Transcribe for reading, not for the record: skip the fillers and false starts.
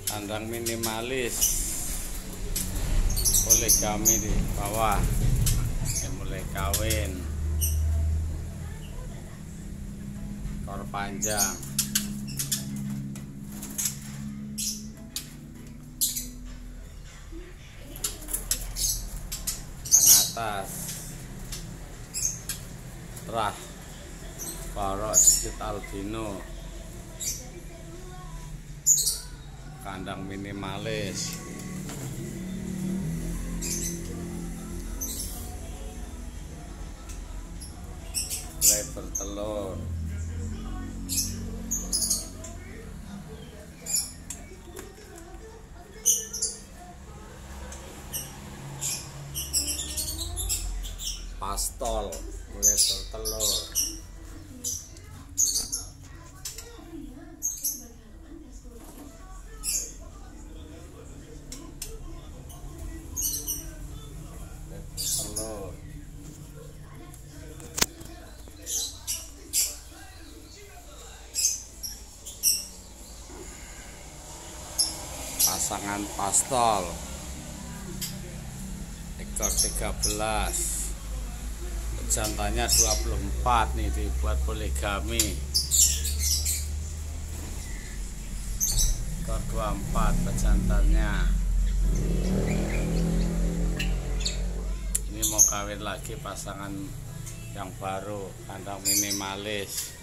Kandang minimalis, poligami di bawah, yang mulai kawin, ekor panjang, yang atas, terah, borok sedikit albino. Kandang minimalis, mulai bertelur, pastol, mulai bertelur. Pasangan pastol, ekor 13, jantannya 24 nih, dibuat poligami. Ekor 24 pejantannya. Ini mau kawin lagi pasangan yang baru, kandang minimalis.